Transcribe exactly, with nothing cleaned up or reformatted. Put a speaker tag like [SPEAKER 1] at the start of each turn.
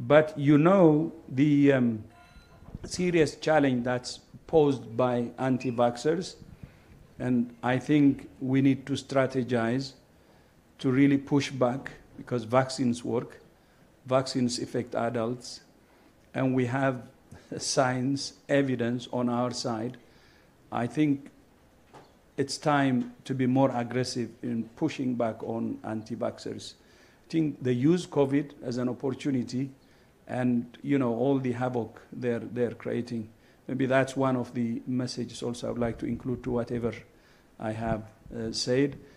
[SPEAKER 1] But you know the um, serious challenge that's posed by anti-vaxxers, and I think we need to strategize to really push back, because vaccines work, vaccines affect adults, and we have science, evidence on our side. I think it's time to be more aggressive in pushing back on anti-vaxxers. I think they use COVID as an opportunity, and you know all the havoc they're they're creating. Maybe that's one of the messages also I would like to include to whatever I have uh, said.